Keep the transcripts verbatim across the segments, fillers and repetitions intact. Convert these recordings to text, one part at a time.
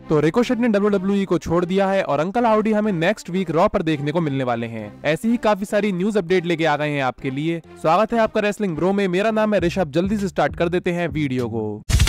तो रिकोशेट ने W W ई को छोड़ दिया है और अंकल हाउडी हमें नेक्स्ट वीक रॉ पर देखने को मिलने वाले हैं। ऐसी ही काफी सारी न्यूज अपडेट लेके आ गए हैं आपके लिए। स्वागत है आपका रेसलिंग ब्रो में। मेरा नाम है ऋषभ। जल्दी से स्टार्ट कर देते हैं वीडियो को।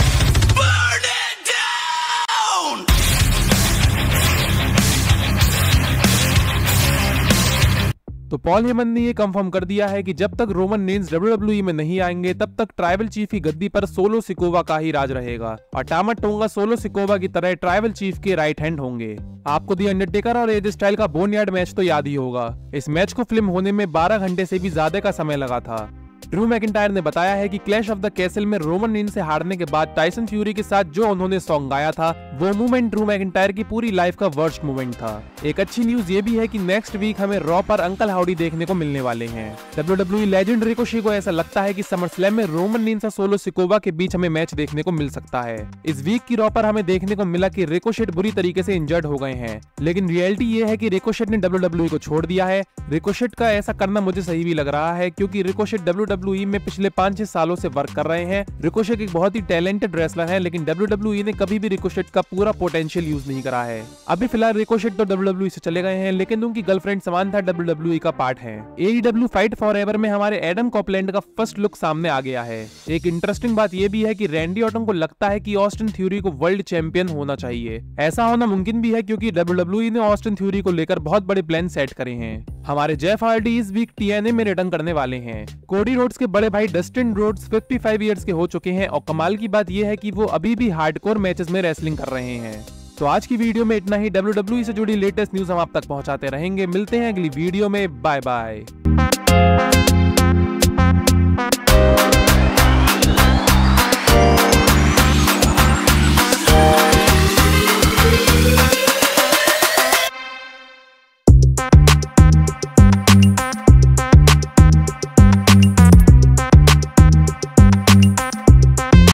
तो पॉल हेमन ने ये कंफर्म कर दिया है कि जब तक Roman Reigns W W E में नहीं आएंगे तब तक ट्राइबल चीफ की गद्दी पर सोलो सिकोवा का ही राज रहेगा और टामा टोंगा सोलो सिकोवा की तरह ट्राइबल चीफ के राइट हैंड होंगे। आपको दी अंडरटेकर और एज स्टाइल का बोनयार्ड मैच तो याद ही होगा। इस मैच को फिल्म होने में बारह घंटे से भी ज्यादा का समय लगा था। ड्रू मैकिंटायर ने बताया है कि क्लैश ऑफ द कैसल में रोमन रेंस से हारने के बाद टाइसन फ्यूरी के साथ जो उन्होंने सॉन्ग गाया था वो मूवमेंट ड्रू मैकिंटायर की पूरी लाइफ का वर्स्ट मूवमेंट था। एक अच्छी न्यूज ये भी है कि नेक्स्ट वीक हमें रॉ पर अंकल हाउडी देखने को मिलने वाले हैं। W W E legend Ricochet को ऐसा लगता है कि समर स्लैम में रोमन रेंस और सोलो सिकोवा के बीच हमें मैच देखने को मिल सकता है। इस वीक की रॉ पर हमें देखने को मिला कि रिकोशेट बुरी तरीके से इंजर्ड हो गए हैं, लेकिन रियलिटी ये है कि रिकोशेट ने डब्ल्यू डब्ल्यू ई को छोड़ दिया है। रिकोशेट का ऐसा करना मुझे सही भी लग रहा है क्योंकि रिकोशेट डब्ल्यू डब्ल्यू ई में पिछले पांच छह सालों से वर्क कर रहे हैं। रिकोशेट एक बहुत ही टैलेंटेड रेसलर है, लेकिन डब्ल्यू डब्ल्यू ई ने कभी भी रिकोशेट का पूरा पोटेंशियल यूज नहीं करा है। अभी फिलहाल रिकोशेट तो डब्ल्यू डब्ल्यू ई से चले गए हैं, लेकिन उनकी girlfriend Samantha W W E का पार्ट है। A E W Fight Forever में हमारे एडम कॉपलैंड का फर्स्ट लुक सामने आ गया है। एक इंटरेस्टिंग बात यह भी है कि रैंडी ऑर्टन को लगता है कि ऑस्टिन थ्यूरी को वर्ल्ड चैंपियन होना चाहिए। ऐसा होना मुमकिन भी है क्योंकि डब्ल्यू डब्ल्यू ई ने ऑस्टिन थ्यूरी को लेकर बहुत बड़े प्लान सेट करे हैं। हमारे जेफ हार्डी इस वीक टी एन ए में रिटर्न करने वाले हैं। कोडी रोड्स के बड़े भाई डस्टिन रोड्स पचपन इयर्स के हो चुके हैं और कमाल की बात यह है कि वो अभी भी हार्डकोर मैचेस में रेसलिंग कर रहे हैं। तो आज की वीडियो में इतना ही। डब्ल्यू डब्ल्यू ई से जुड़ी लेटेस्ट न्यूज हम आप तक पहुंचाते रहेंगे। मिलते हैं अगली वीडियो में। Bye bye.